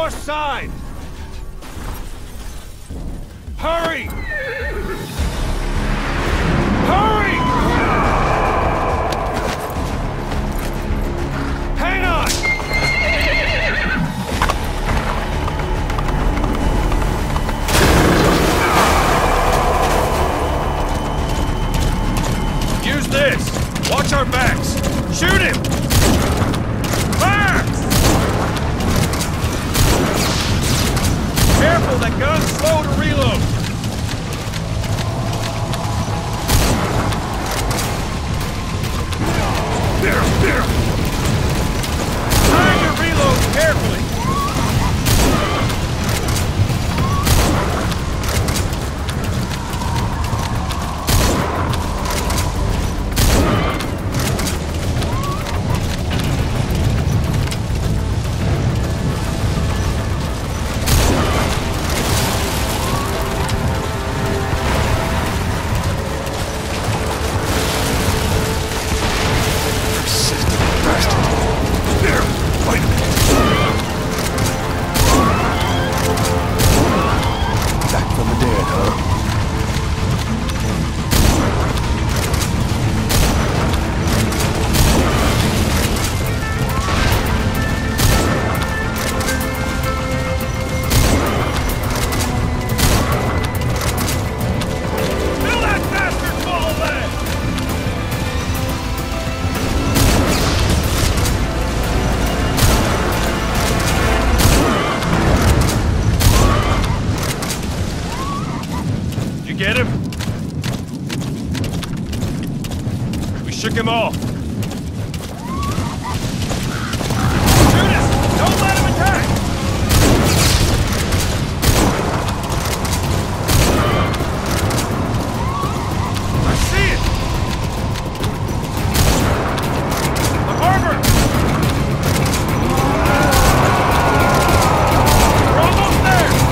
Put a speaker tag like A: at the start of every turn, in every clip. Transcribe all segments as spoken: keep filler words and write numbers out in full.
A: your side! Hurry! Hurry! Hang on! Use this! Watch our backs! Shoot him! Fire! Careful, that gun's slow to reload! There, there! Time to reload carefully! Get him? We shook him off. Shoot us! Don't let him attack! I see it! The harbor! We're almost there!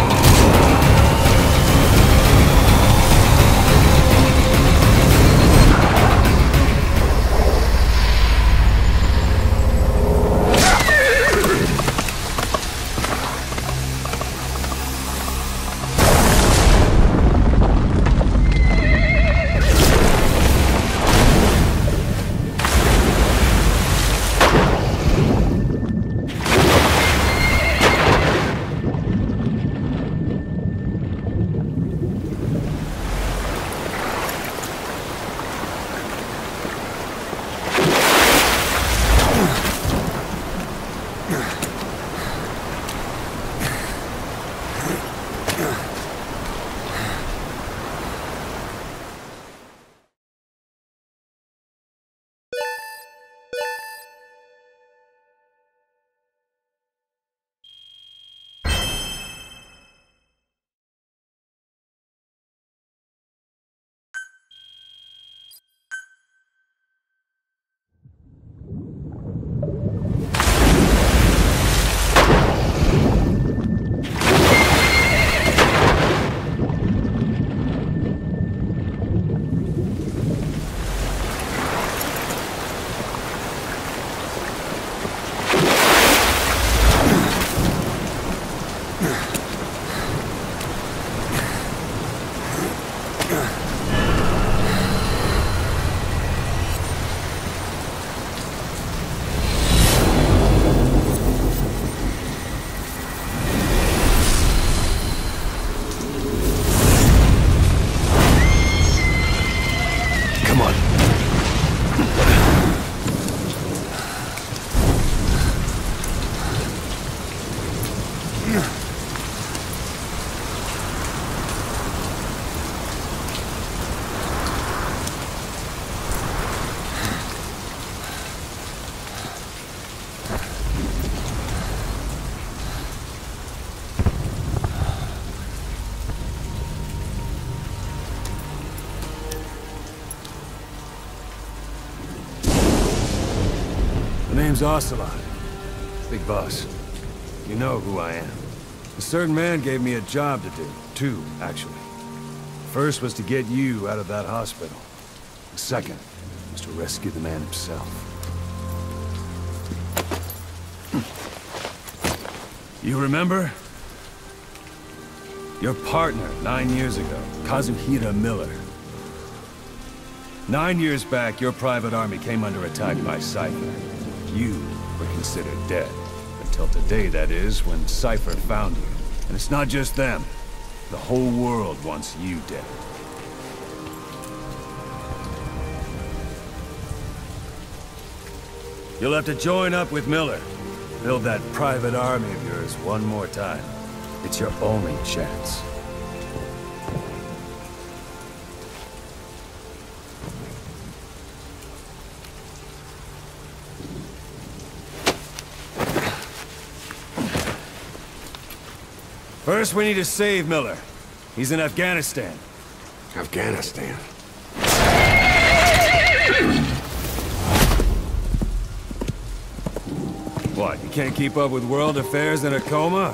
B: name's Ocelot. Big boss. You know who I am. A certain man gave me a job to do. Two, actually. First was to get you out of that hospital. The second was to rescue the man himself. You remember? Your partner, nine years ago, Kazuhira Miller. Nine years back, your private army came under attack by Cypher. You were considered dead. Until today, that is, when Cypher found you. And it's not just them. The whole world wants you dead. You'll have to join up with Miller. Build that private army of yours one more time. It's your only chance. First, we need to save Miller. He's in Afghanistan.
C: Afghanistan?
B: What, you can't keep up with world affairs in a coma?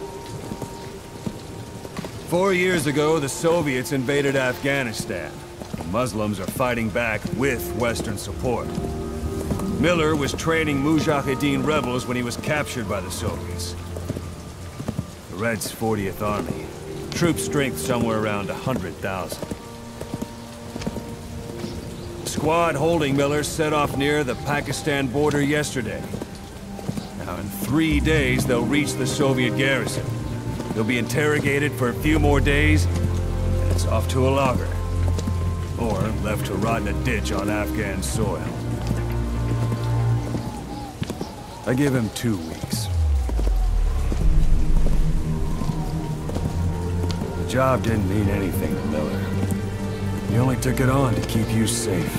B: Four years ago, the Soviets invaded Afghanistan. The Muslims are fighting back with Western support. Miller was training Mujahideen rebels when he was captured by the Soviets. The Reds' fortieth Army. Troop strength somewhere around one hundred thousand. The squad holding Miller set off near the Pakistan border yesterday. Now, in three days, they'll reach the Soviet garrison. They'll be interrogated for a few more days, and it's off to a lager. Or left to rot in a ditch on Afghan soil. I give him two weeks. The job didn't mean anything to Miller. He only took it on to keep you safe.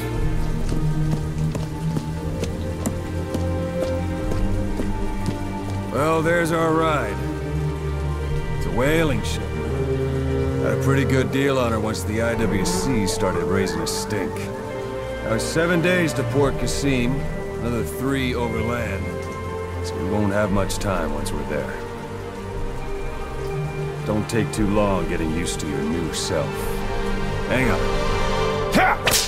B: Well, there's our ride. It's a whaling ship. Had a pretty good deal on her once the I W C started raising a stink. Now it's seven days to Port Qasim, another three overland. So we won't have much time once we're there. Don't take too long getting used to your new self. Hang on. Ha!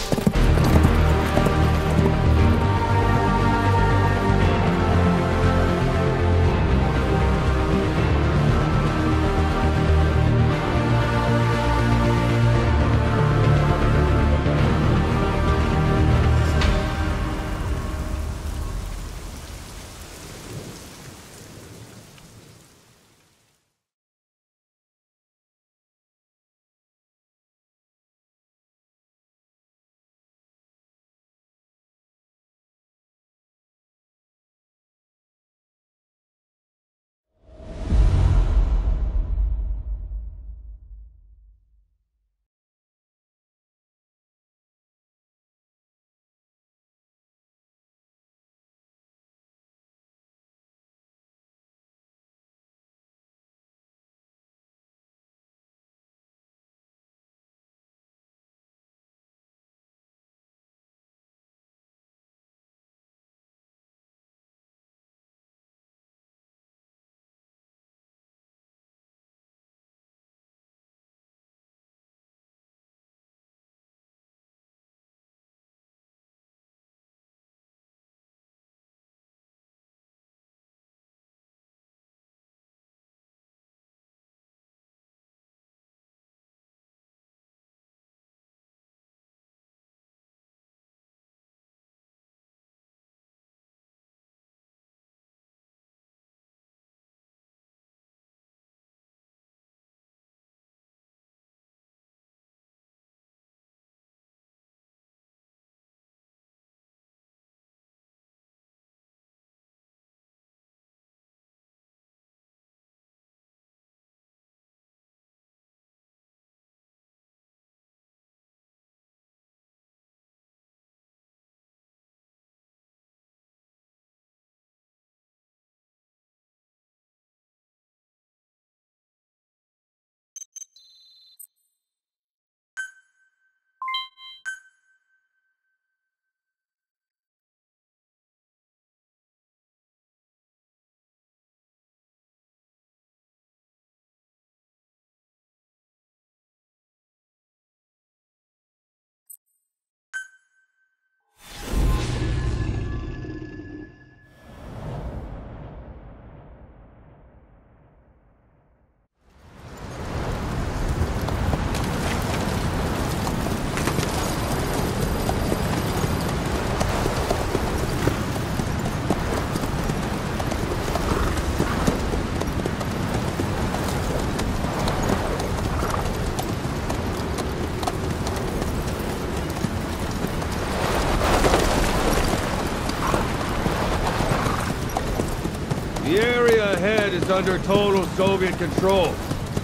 B: is under total Soviet control.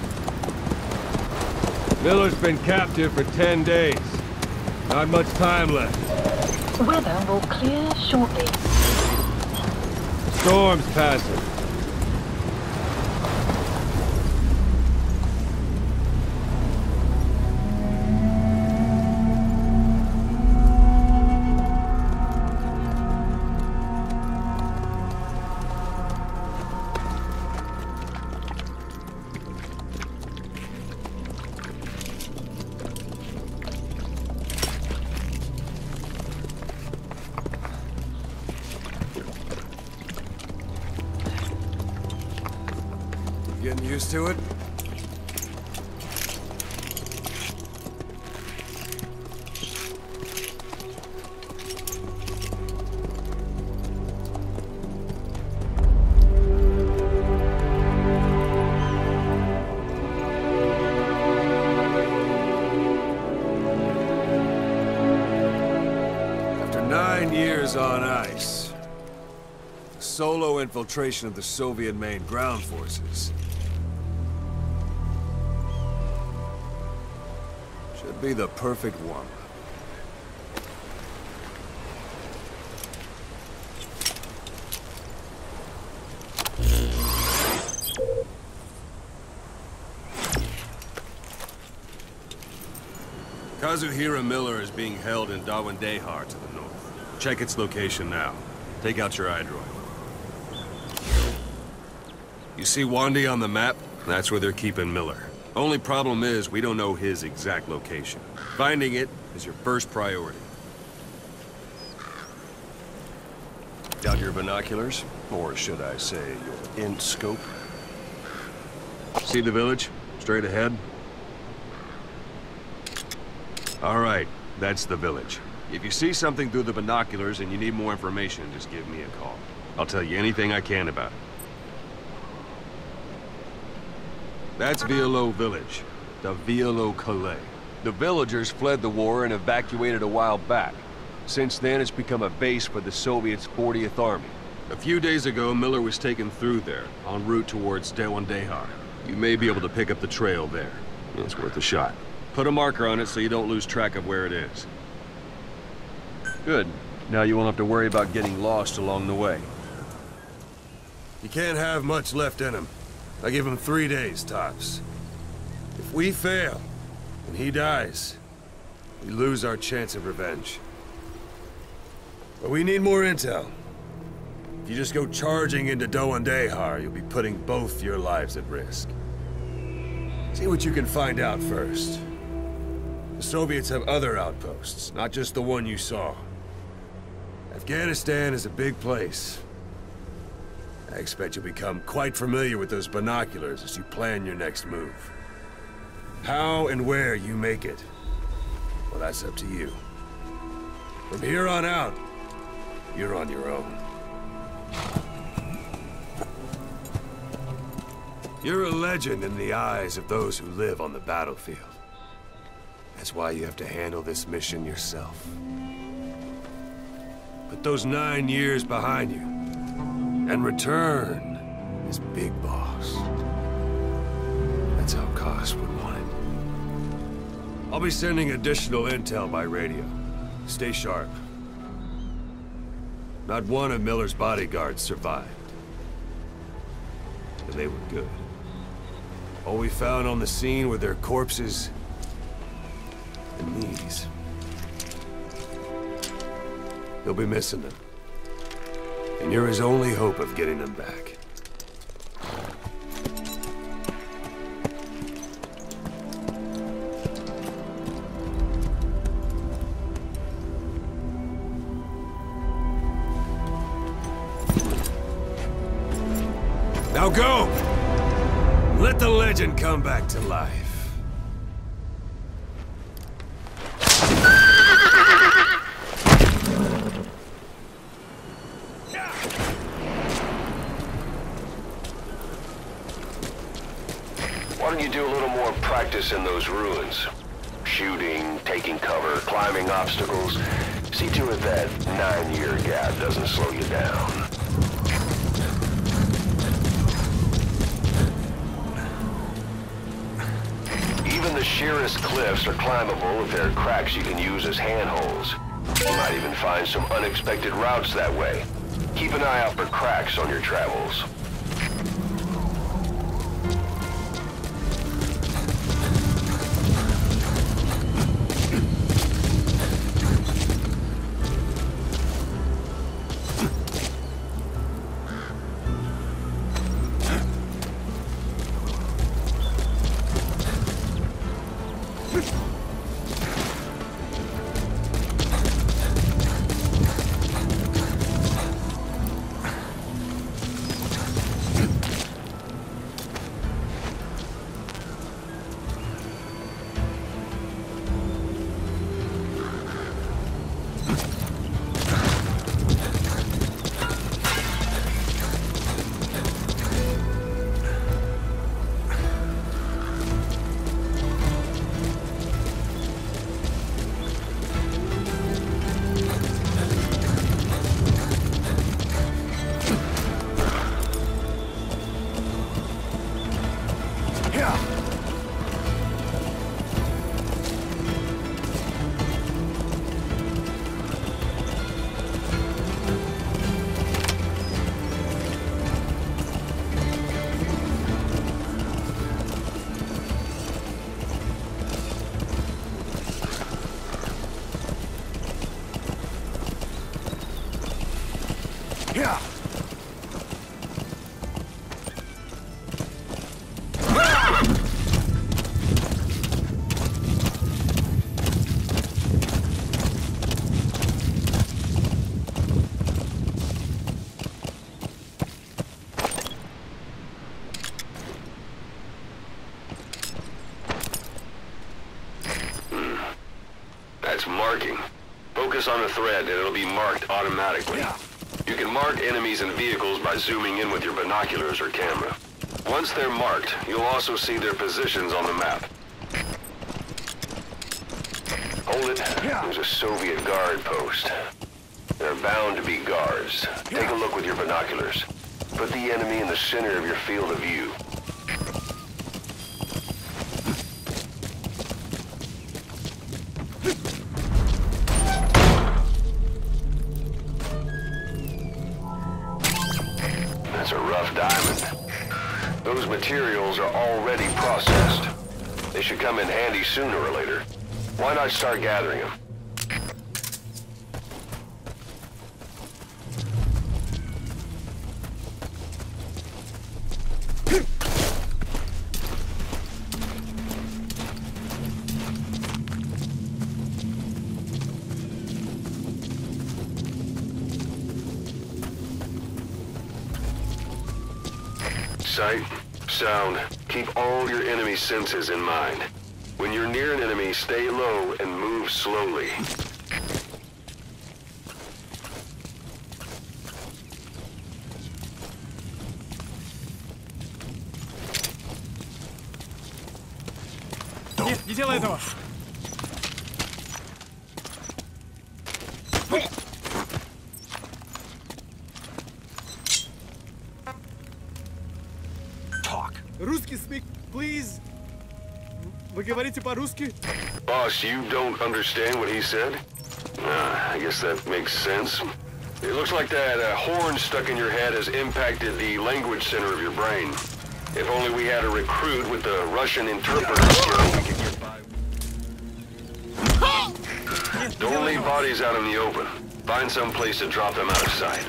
B: Miller's been captive for ten days. Not much time left.
D: Weather will clear shortly.
B: Storm's passing. Getting used to it? After nine years on ice, solo infiltration of the Soviet main ground forces should be the perfect one. Kazuhira Miller is being held in Dawandehar to the north. Check its location now. Take out your iDroid. You see Wandy on the map? That's where they're keeping Miller. Only problem is, we don't know his exact location. Finding it is your first priority. Got your binoculars? Or should I say, your int scope? See the village? Straight ahead? All right, that's the village. If you see something through the binoculars and you need more information, just give me a call. I'll tell you anything I can about it. That's Violo Village, the Violo Calais. The villagers fled the war and evacuated a while back. Since then, it's become a base for the Soviets' fortieth Army. A few days ago, Miller was taken through there, en route towards Dawandehar. You may be able to pick up the trail there. It's worth a shot. Put a marker on it so you don't lose track of where it is. Good. Now you won't have to worry about getting lost along the way. You can't have much left in him. I give him three days, tops. If we fail, and he dies, we lose our chance of revenge. But we need more intel. If you just go charging into Dawandehar, you'll be putting both your lives at risk. See what you can find out first. The Soviets have other outposts, not just the one you saw. Afghanistan is a big place. I expect you'll become quite familiar with those binoculars as you plan your next move. How and where you make it, well, that's up to you. From here on out, you're on your own. You're a legend in the eyes of those who live on the battlefield. That's why you have to handle this mission yourself. Put those nine years behind you, and return as Big Boss. That's how Koss would want it. I'll be sending additional intel by radio. Stay sharp. Not one of Miller's bodyguards survived. And they were good. All we found on the scene were their corpses and knees. He'll be missing them. And you're his only hope of getting them back. Now go! Let the legend come back to life.
C: Why don't you do a little more practice in those ruins? Shooting, taking cover, climbing obstacles. See to it that nine-year gap doesn't slow you down. the sheerest cliffs are climbable if there are cracks you can use as handholds. You might even find some unexpected routes that way. Keep an eye out for cracks on your travels.
B: Yeah.
C: That's marking. Focus on the thread and it'll be marked automatically.
B: Yeah.
C: You can mark enemies and vehicles by zooming in with your binoculars or camera. Once they're marked, you'll also see their positions on the map. Hold it.
B: Yeah.
C: There's a Soviet guard post. There are bound to be guards. Take a look with your binoculars. Put the enemy in the center of your field of view. That's a rough diamond. Those materials are already processed. They should come in handy sooner or later. Why not start gathering them? Sight, sound, keep all your enemy senses in mind. When you're near an enemy, stay low and move slowly.
A: Нет, не делай этого!
E: Русский speak, please. Вы говорите по-русски?
C: Boss, you don't understand what he said? Uh, I guess that makes sense. It looks like that uh, horn stuck in your head has impacted the language center of your brain. If only we had a recruit with the Russian interpreter skill, we could get by. Don't leave bodies out in the open. Find some place to drop them out of sight.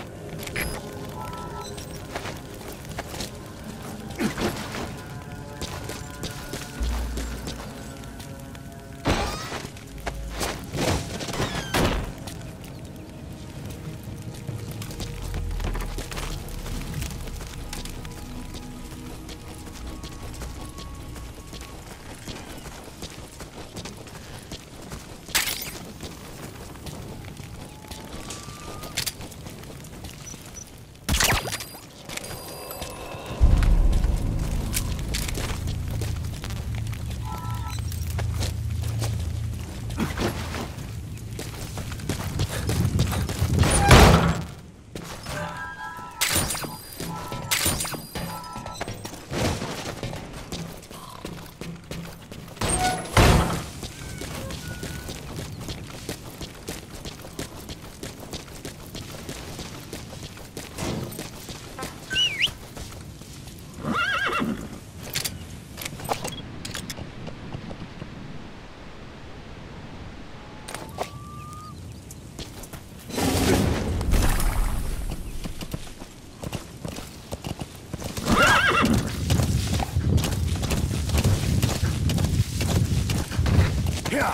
B: Yeah.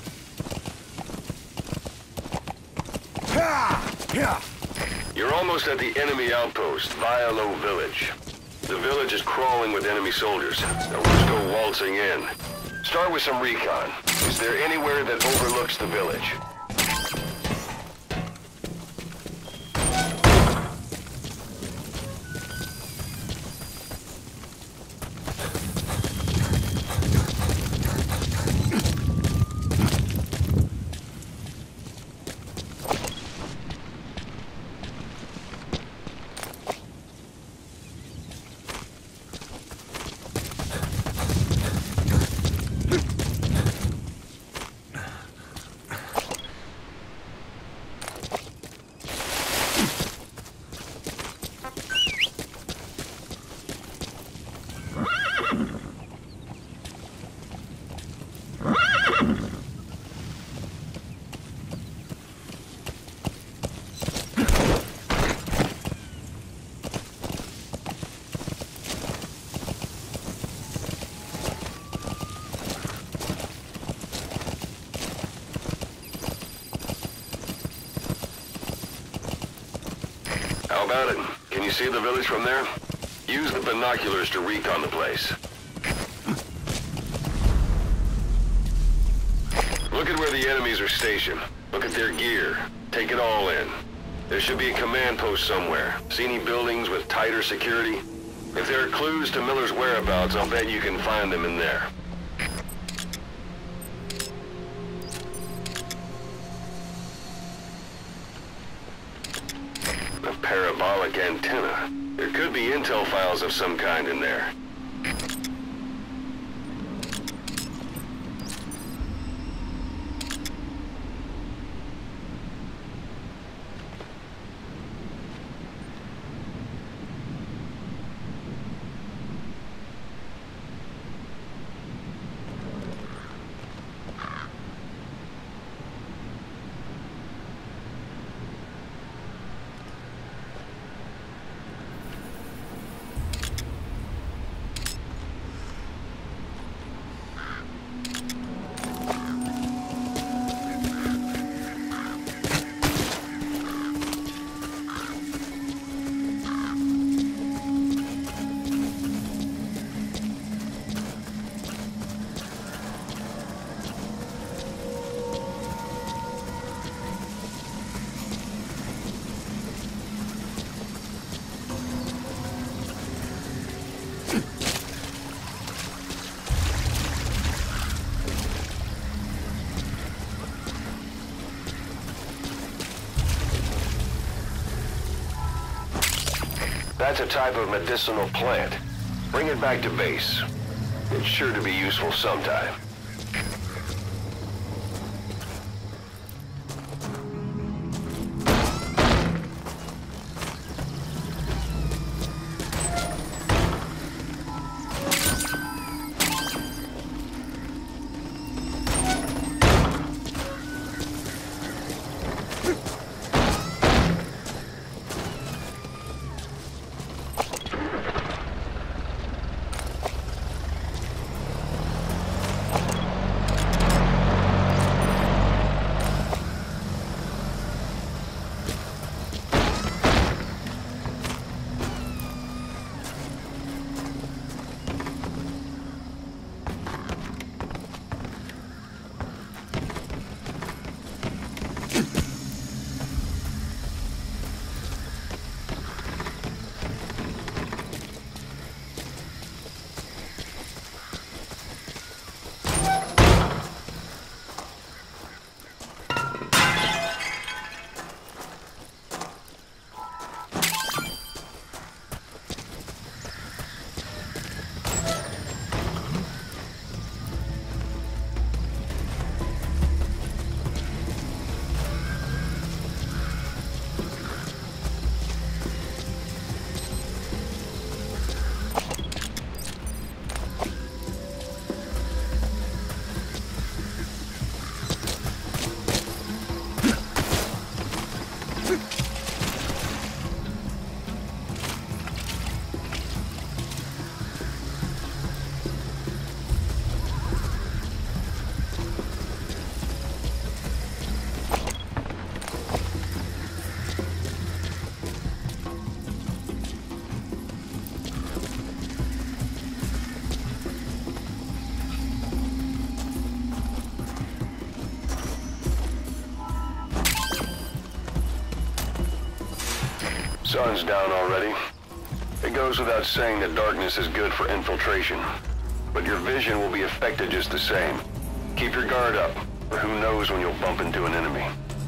B: Yeah.
C: You're almost at the enemy outpost, Vialo Village. The village is crawling with enemy soldiers. Now let's go waltzing in. Start with some recon. Is there anywhere that overlooks the village? How about it? Can you see the village from there? Use the binoculars to recon the place. Look at where the enemies are stationed. Look at their gear. Take it all in. There should be a command post somewhere. See any buildings with tighter security? If there are clues to Miller's whereabouts, I'll bet you can find them in there. A parabolic antenna. There could be intel files of some kind in there. That's a type of medicinal plant. Bring it back to base. It's sure to be useful sometime. Sun's down already. It goes without saying that darkness is good for infiltration. But your vision will be affected just the same. Keep your guard up, or who knows when you'll bump into an enemy.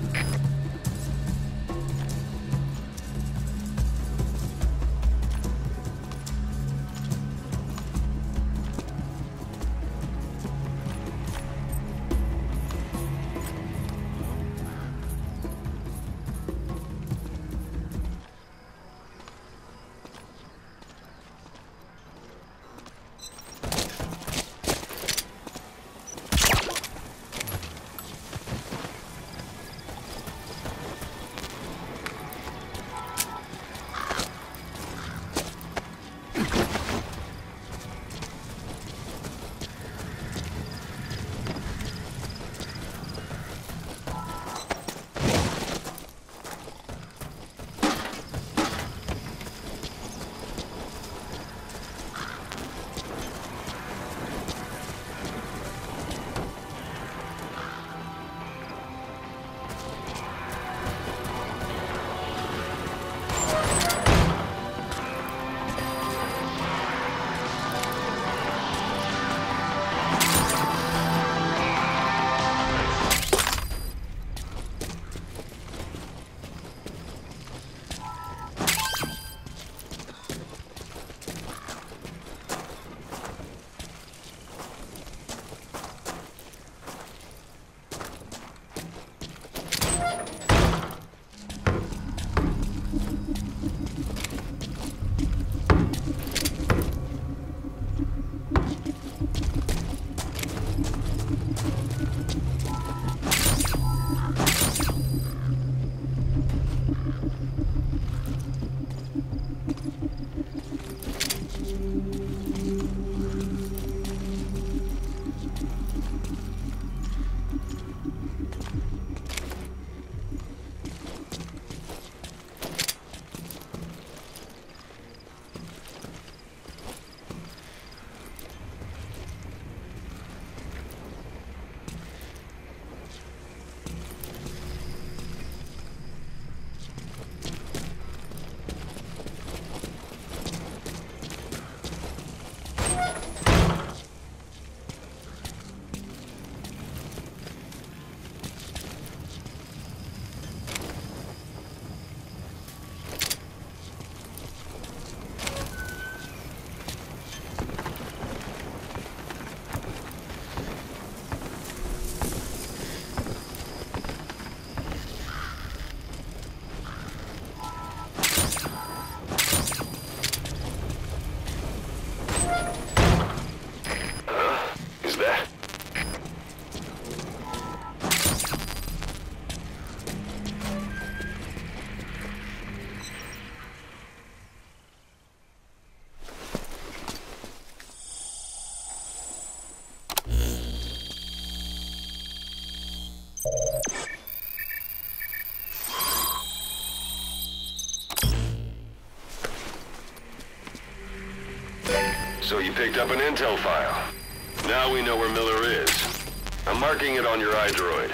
C: So you picked up an intel file. Now we know where Miller is. I'm marking it on your iDroid.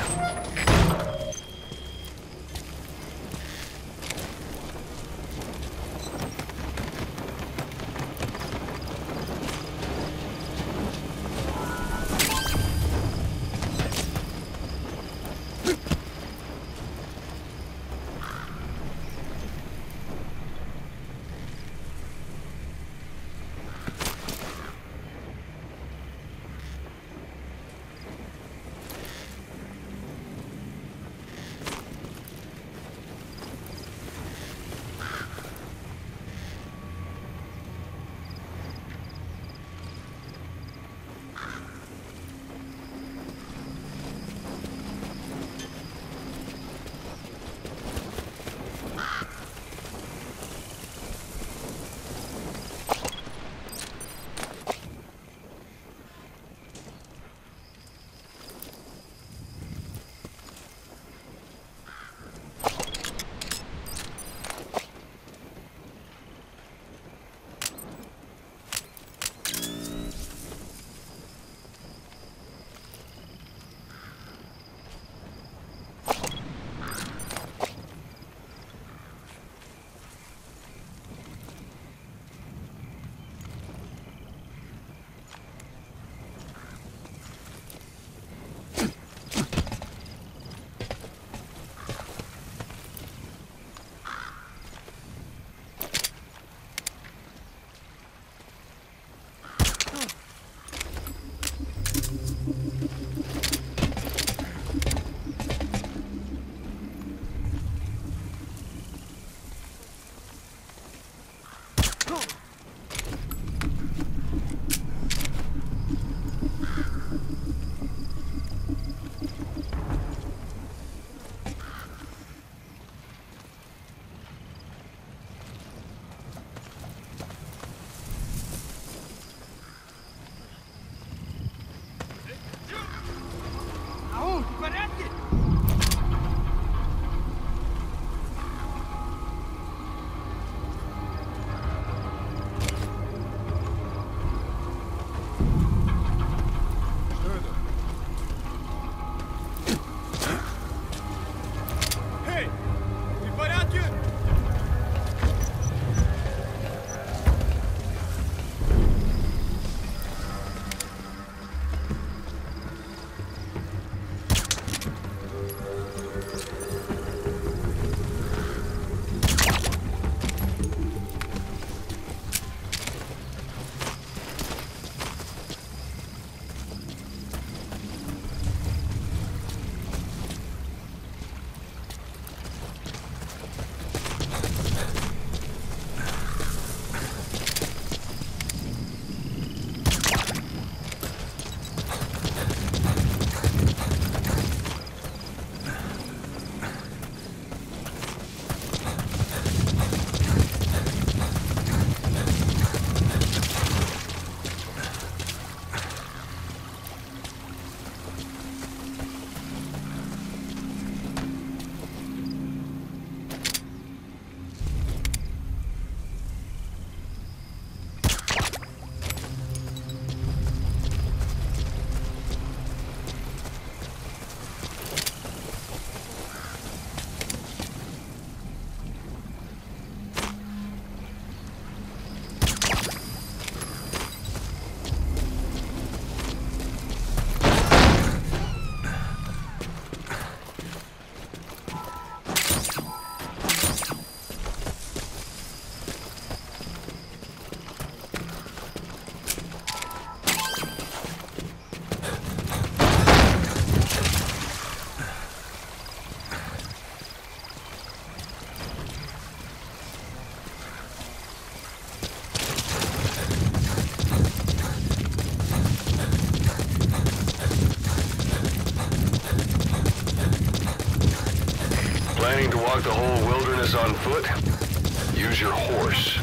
C: planning to walk the whole wilderness on foot? Use your horse.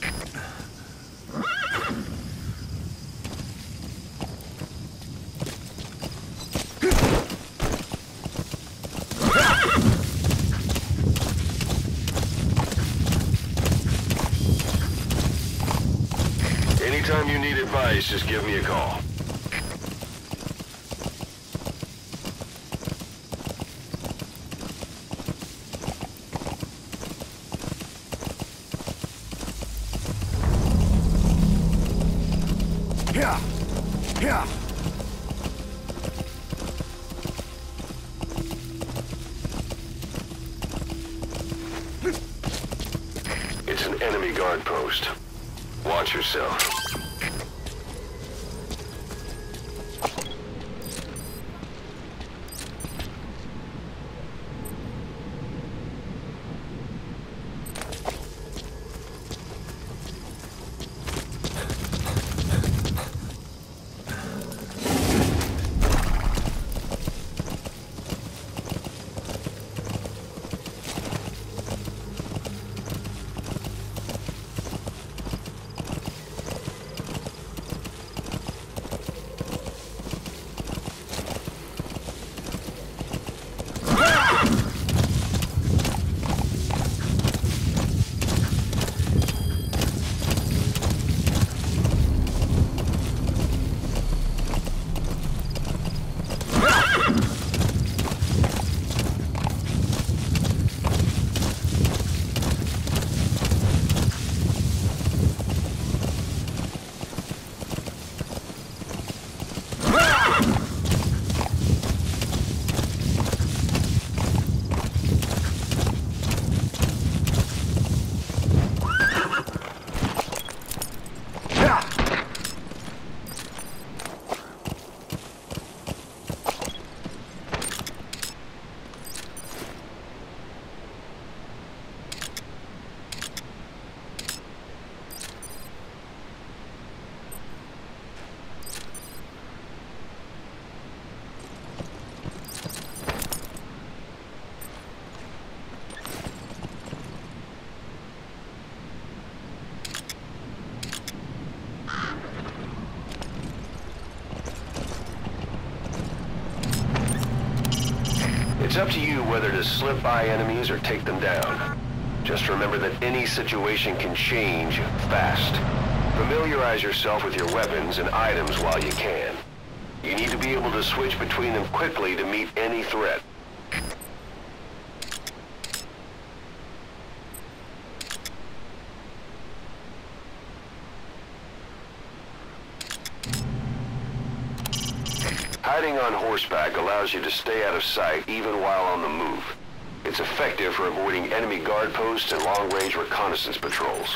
C: Anytime you need advice, just give me a call.
B: Yeah. Yeah.
C: It's an enemy guard post. Watch yourself. It's up to you whether to slip by enemies or take them down. Just remember that any situation can change fast. Familiarize yourself with your weapons and items while you can. You need to be able to switch between them quickly to meet any threat. Hiding on horseback allows you to stay out of sight even while on the move. It's effective for avoiding enemy guard posts and long-range reconnaissance patrols.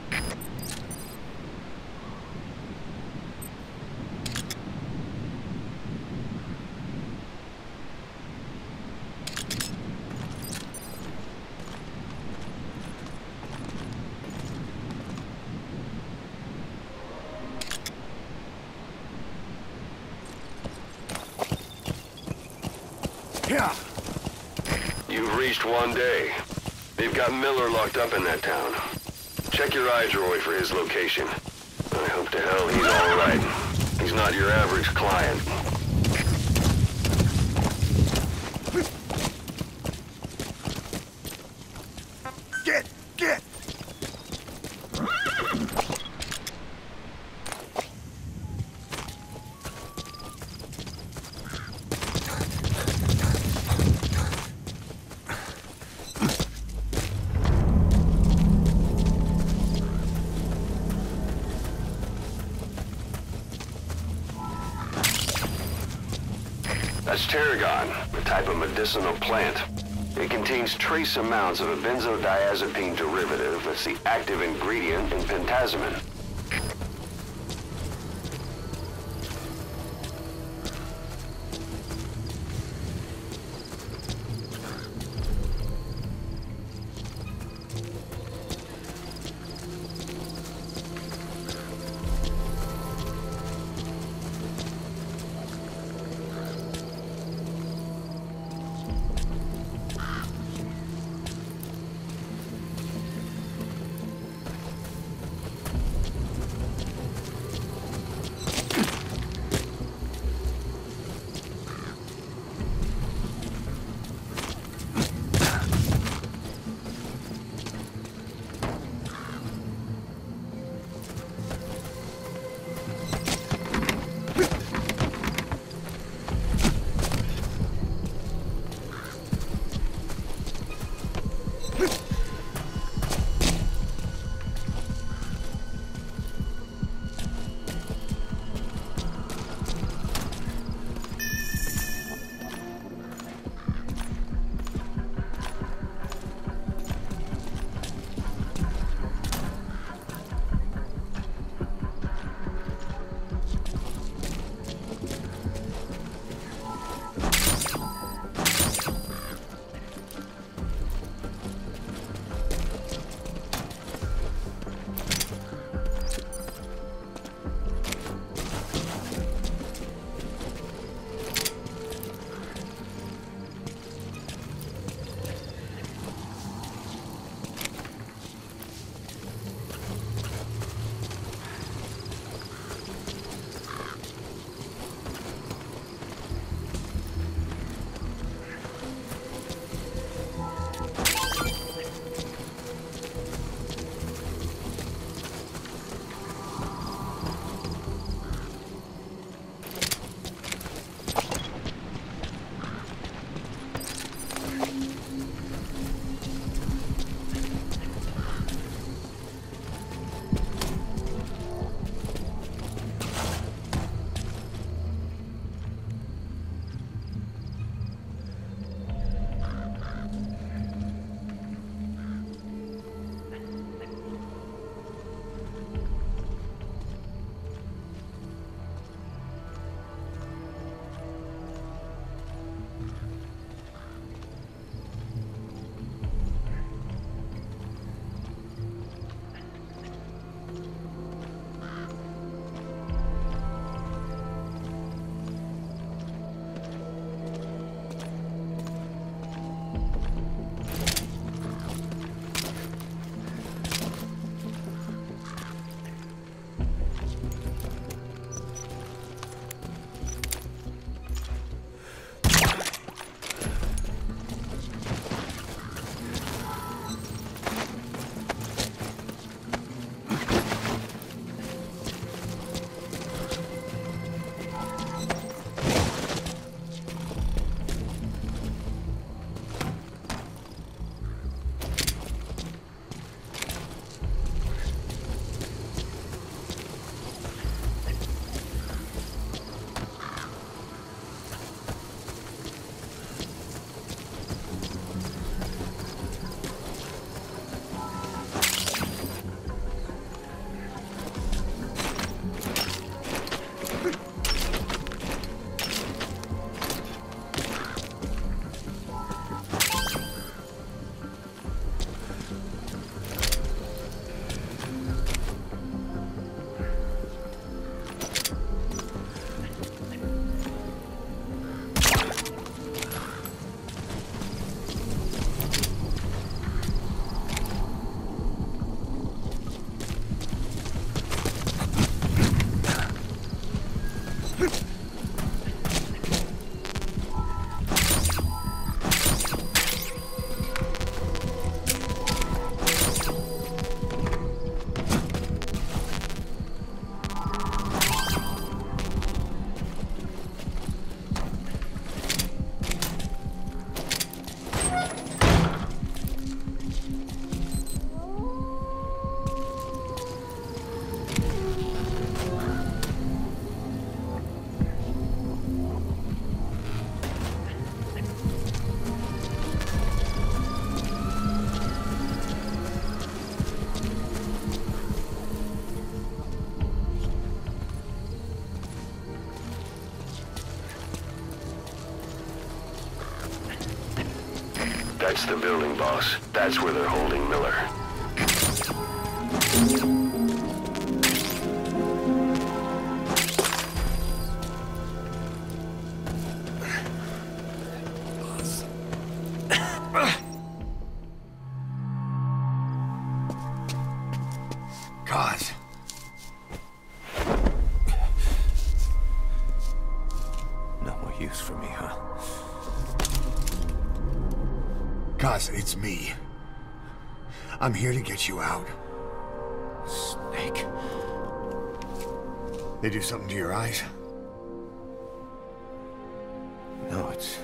B: Yeah.
C: You've reached one day. They've got Miller locked up in that town. Check your iDroid for his location. I hope to hell he's all right. He's not your average client.
B: Get! Get!
C: That's tarragon, a type of medicinal plant. It contains trace amounts of a benzodiazepine derivative that's the active ingredient in pentazimine. That's the building, boss. That's where they're holding Miller.
B: God.
F: No more use for me, huh?
G: Cause it's me. I'm here to get you out.
F: Snake.
G: They do something to your eyes?
F: No, it's...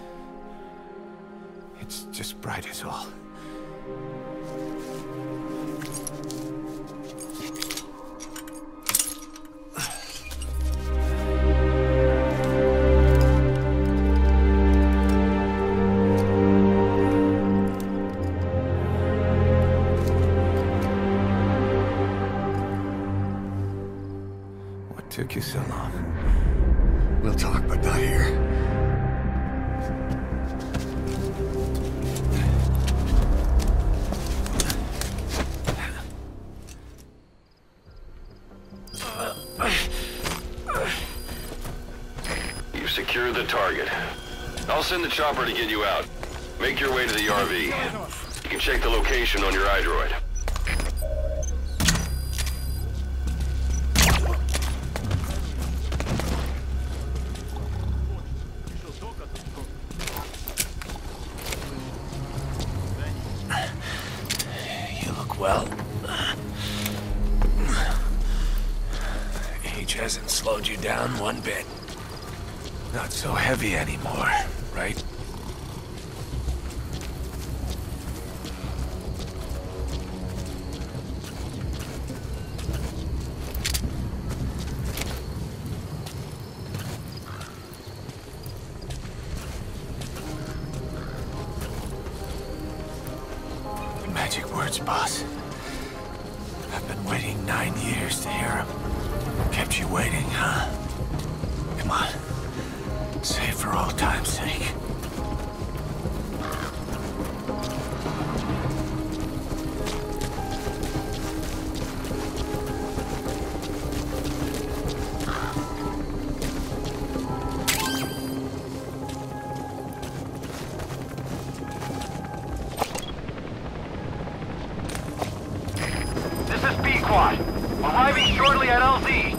F: It's just bright as all. What took you so long?
G: We'll talk, but not here.
C: You've secured the target. I'll send the chopper to get you out. Make your way to the R V. You can check the location on your iDroid.
F: You look well. Age hasn't slowed you down one bit. Not so heavy anymore, right? Magic words, boss. I've been waiting nine years to hear them. Kept you waiting, huh? Come on. Say it for old time's sake.
H: This is B-Quad. Arriving shortly at L Z.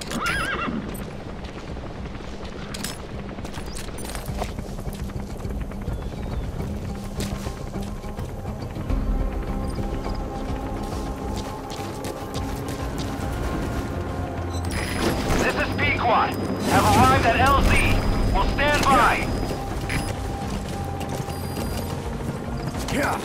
H: This is B-Quad. Have arrived at L Z. We'll stand by.
G: Yeah.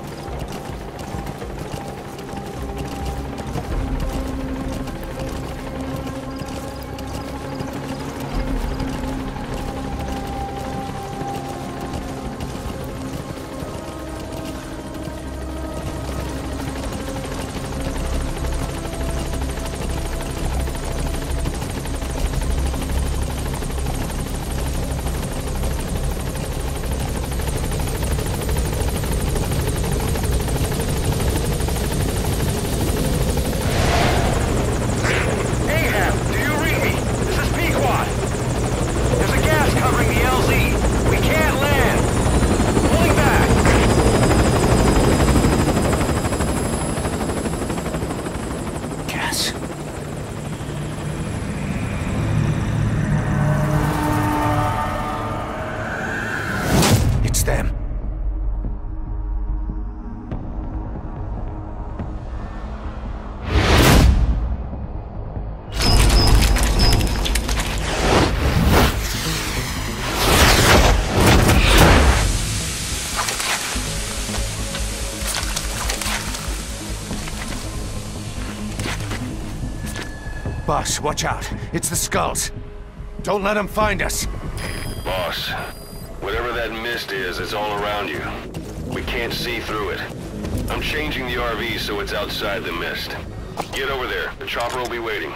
F: Boss, watch out. It's the Skulls. Don't let them find us.
C: Boss, whatever that mist is, it's all around you. We can't see through it. I'm changing the R V so it's outside the mist. Get over there. The chopper will be waiting.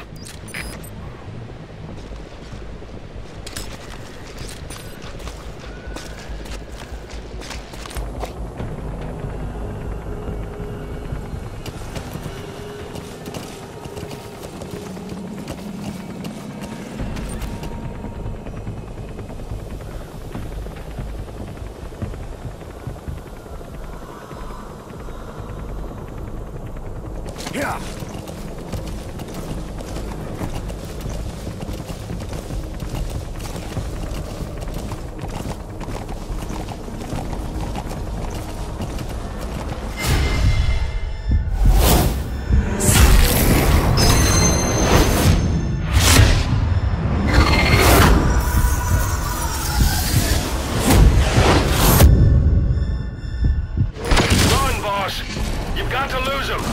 C: You've got to lose him!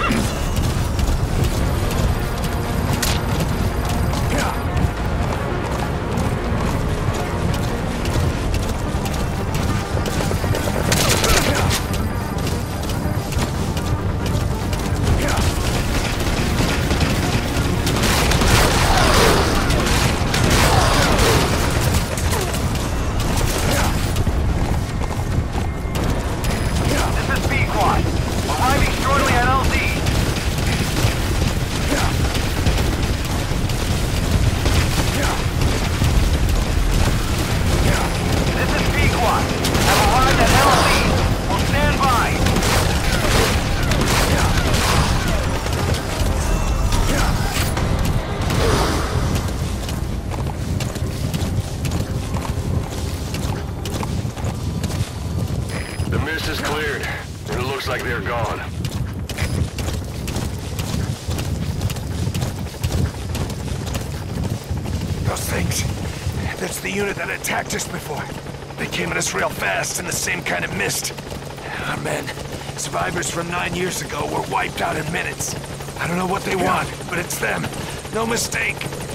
C: The mist is cleared, and it looks like they're gone.
F: Those things. That's the unit that attacked us before. They came at us real fast in the same kind of mist. Our men, survivors from nine years ago, were wiped out in minutes. I don't know what they want, but it's them. No mistake.